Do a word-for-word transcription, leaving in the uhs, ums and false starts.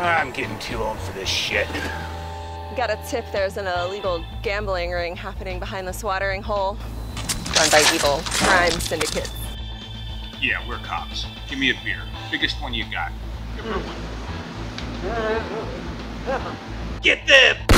I'm getting too old for this shit. Got a tip there's an illegal gambling ring happening behind this watering hole. Run by evil crime syndicates. Yeah, we're cops. Give me a beer. Biggest one you got. Give her one. Get them!